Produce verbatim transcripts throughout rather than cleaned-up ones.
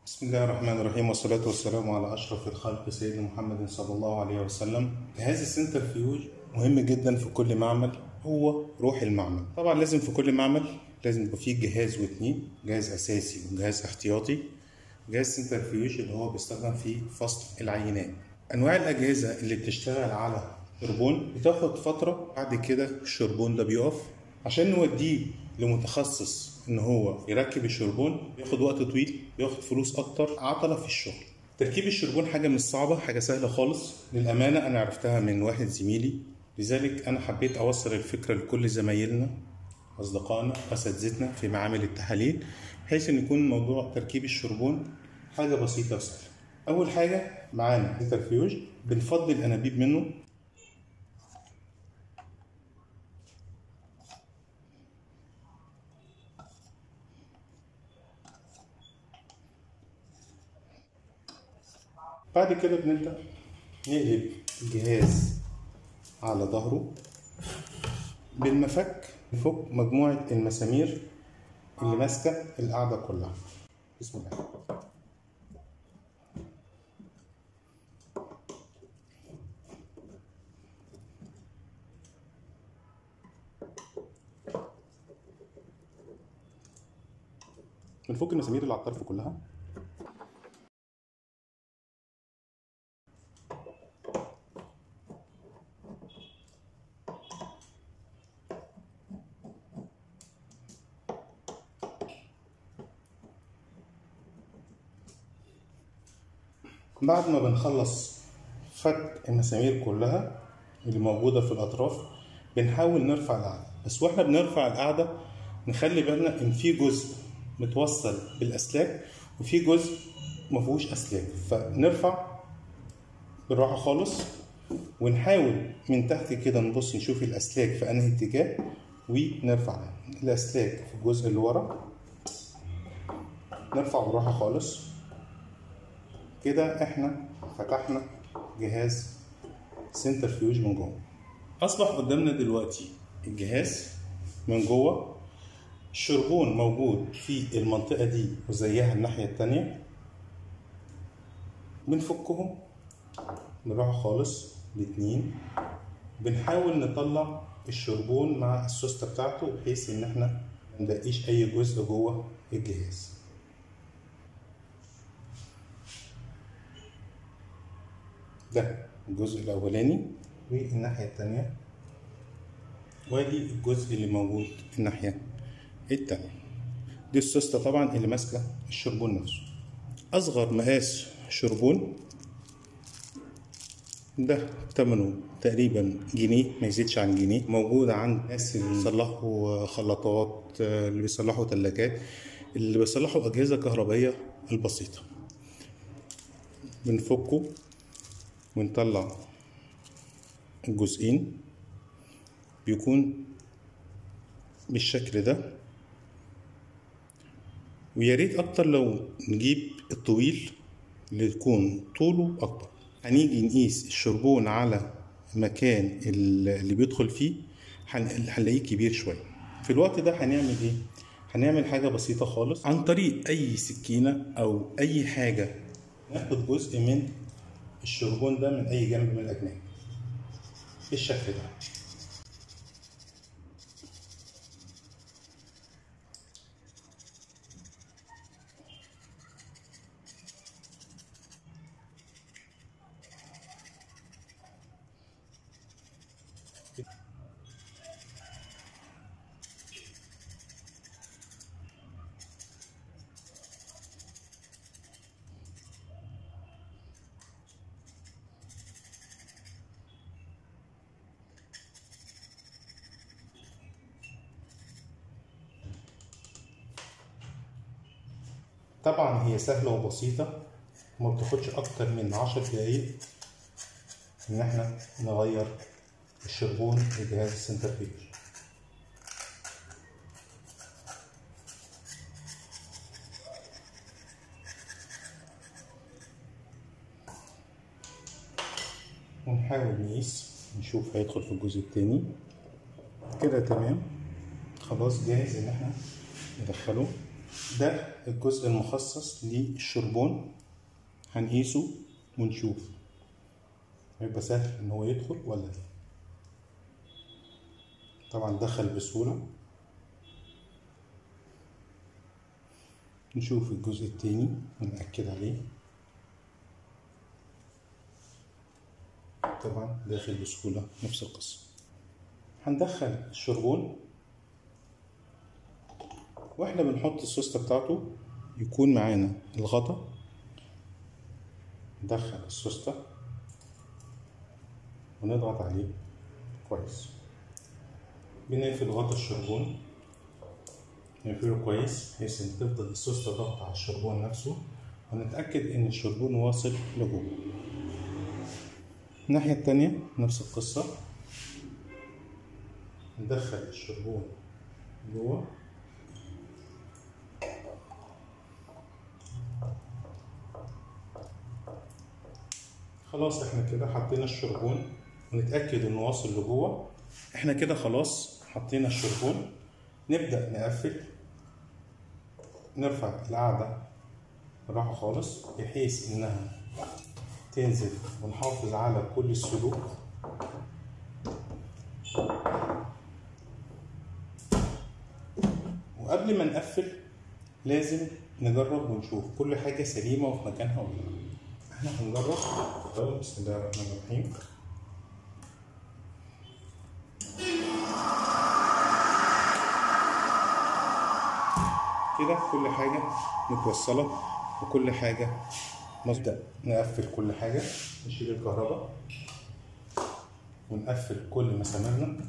بسم الله الرحمن الرحيم، والصلاة والسلام على أشرف الخلق سيدنا محمد صلى الله عليه وسلم. جهاز السنترفيوج مهم جدا في كل معمل، هو روح المعمل. طبعا لازم في كل معمل لازم يبقى فيه جهاز واتنين، جهاز أساسي وجهاز احتياطي. جهاز سنترفيوج اللي هو بيستخدم في فصل العينات. أنواع الأجهزة اللي بتشتغل على شربون بتاخد فترة، بعد كده الشربون ده بيقف. عشان نوديه لمتخصص ان هو يركب الشربون بياخد وقت طويل، بياخد فلوس اكتر، عطلة في الشغل. تركيب الشربون حاجة مش صعبة، حاجة سهلة خالص. للأمانة أنا عرفتها من واحد زميلي، لذلك أنا حبيت أوصل الفكرة لكل زمايلنا أصدقائنا أساتذتنا في معامل التحاليل، بحيث إن يكون موضوع تركيب الشربون حاجة بسيطة وسهلة. أول حاجة معانا سنترفيوج، بنفضي الأنابيب منه. بعد كده بنبدأ نقلب الجهاز على ظهره بالمفك، نفك مجموعة المسامير اللي ماسكة القاعدة كلها. بسم الله. بنفك المسامير اللي على الطرف كلها. بعد ما بنخلص فك المسامير كلها اللي موجودة في الأطراف، بنحاول نرفع القاعدة. بس واحنا بنرفع القاعدة نخلي بالنا إن في جزء متوصل بالأسلاك وفي جزء مفيهوش أسلاك، فنرفع بالراحة خالص ونحاول من تحت كده نبص نشوف الأسلاك في أنهي اتجاه، ونرفع الأسلاك في الجزء اللي ورا. نرفع بالراحة خالص كده. احنا فتحنا جهاز سنترفيوج من جوه. اصبح قدامنا دلوقتي الجهاز من جوه، الشربون موجود في المنطقة دي وزيها الناحية التانية. بنفكهم بالراحة خالص الاتنين، بنحاول نطلع الشربون مع السوستة بتاعته بحيث ان احنا مندقيش اي جزء جوه الجهاز. ده الجزء الاولاني، والناحيه الثانيه وادي الجزء اللي موجود الناحيه الثانيه. دي السوسته طبعا اللي ماسكه الشربون نفسه. اصغر مقاس شربون ده ثمنه تقريبا جنيه، ما يزيدش عن جنيه. موجود عند الناس اللي بيصلحوا خلاطات، اللي بيصلحوا ثلاجات، اللي بيصلحوا اجهزه كهربائيه البسيطه. بنفكه ونطلع الجزئين، بيكون بالشكل ده. ويا ريت اكتر لو نجيب الطويل اللي يكون طوله اكبر. هنيجي نقيس الشربون على المكان اللي بيدخل فيه، هنلاقيه كبير شويه. في الوقت ده هنعمل ايه؟ هنعمل حاجه بسيطه خالص، عن طريق اي سكينه او اي حاجه ناخد جزء من الشربون ده من اي جنب من الاجناب بالشكل ده. طبعا هي سهلة وبسيطة، وما بتاخدش أكتر من عشر دقايق إن احنا نغير الشربون لجهاز السنترفيوج. ونحاول نقيس نشوف هيدخل في الجزء التاني كده. تمام، خلاص جاهز إن احنا ندخله. ده الجزء المخصص للشربون هنقيسه ونشوف هيبقى سهل ان هو يدخل ولا لا. طبعا دخل بسهولة. نشوف الجزء التاني ونأكد عليه. طبعا داخل بسهولة نفس القصة. هندخل الشربون واحنا بنحط السوستة بتاعته يكون معانا الغطا. ندخل السوستة ونضغط عليه كويس. بنقفل غطا الشربون، نقفله كويس بحيث ان تفضل السوستة ضغط على الشربون نفسه، ونتأكد ان الشربون واصل لجوه. الناحية التانية نفس القصة، ندخل الشربون جوه خلاص. احنا كده حطينا الشربون ونتأكد انه واصل لجوه. احنا كده خلاص حطينا الشربون. نبدأ نقفل، نرفع القاعدة بالراحة خالص بحيث انها تنزل ونحافظ على كل السلوك. وقبل ما نقفل لازم نجرب ونشوف كل حاجة سليمة وفي مكانها ولا لا. احنا هنجرب. بسم الله الرحمن الرحيم. كده كل حاجة متوصلة وكل حاجة. نبدأ نقفل كل حاجة، نشيل الكهرباء ونقفل كل مساميرنا.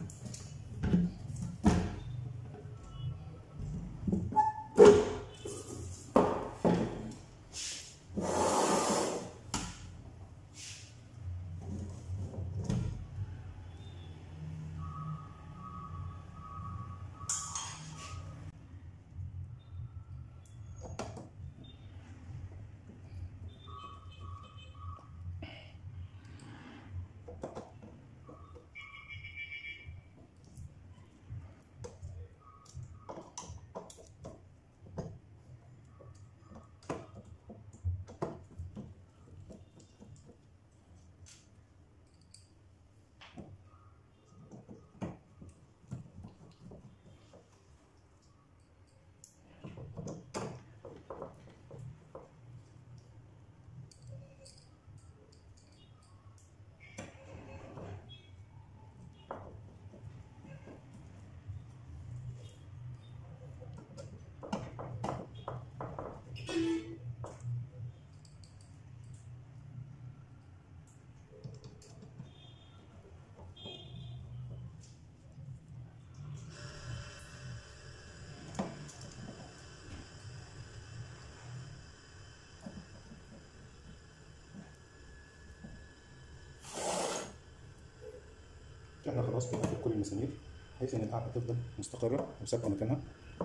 احنا خلاص بنقفل كل المسامير بحيث ان القاعده تفضل مستقره وثابته مكانها.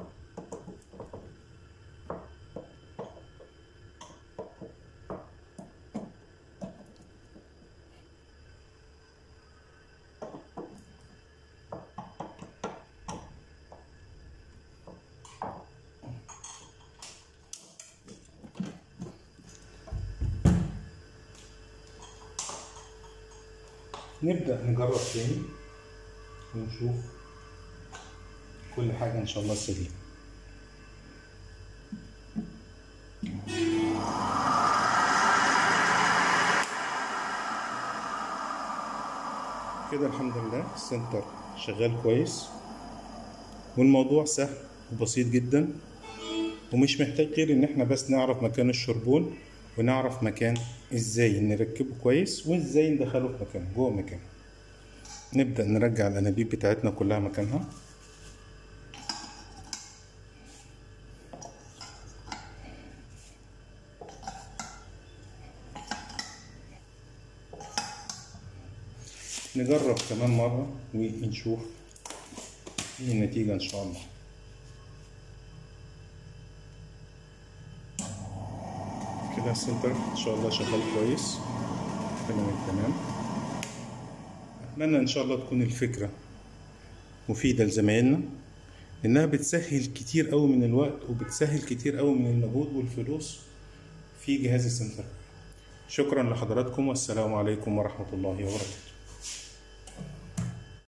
نبدأ نجرب تاني ونشوف كل حاجة إن شاء الله سليمة. كده الحمد لله السنتر شغال كويس، والموضوع سهل وبسيط جدا، ومش محتاج غير إن احنا بس نعرف مكان الشربون ونعرف مكان ازاي نركبه كويس وازاي ندخله في مكانه جوه مكانه. نبدأ نرجع الأنابيب بتاعتنا كلها مكانها. نجرب كمان مرة ونشوف ايه النتيجة ان شاء الله. كده السنتر ان شاء الله شغال كويس تمام تمام. اتمنى ان شاء الله تكون الفكرة مفيدة لزمايلنا لانها بتسهل كتير قوي من الوقت وبتسهل كتير قوي من المجهود والفلوس في جهاز السنتر. شكرا لحضراتكم والسلام عليكم ورحمة الله وبركاته.